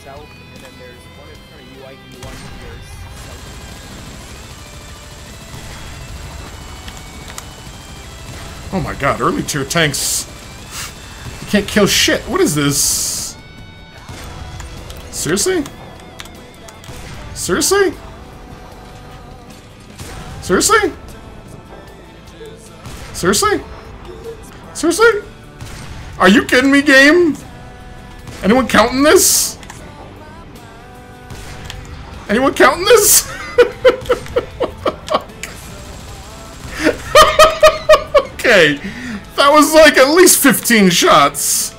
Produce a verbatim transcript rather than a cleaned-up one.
south, and then there's one in front of you, I D one to your south. Oh my god, early tier tanks. You can't kill shit. What is this? Seriously? Seriously? Seriously? Seriously? Seriously? Are you kidding me, game? Anyone counting this? Anyone counting this? Okay. That was like at least fifteen shots.